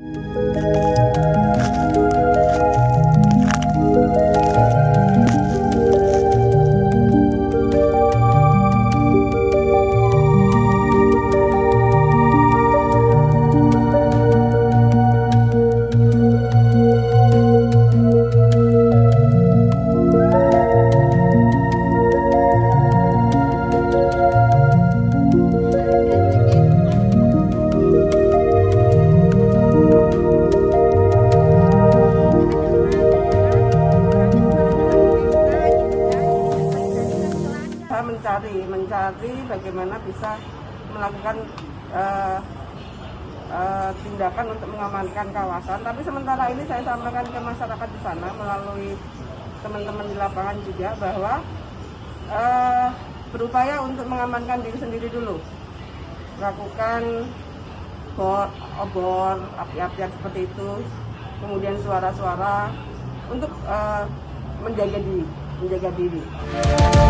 mencari bagaimana bisa melakukan tindakan untuk mengamankan kawasan. Tapi sementara ini saya sampaikan ke masyarakat di sana melalui teman-teman di lapangan juga bahwa berupaya untuk mengamankan diri sendiri dulu, lakukan obor, api-apian seperti itu, kemudian suara-suara untuk menjaga diri.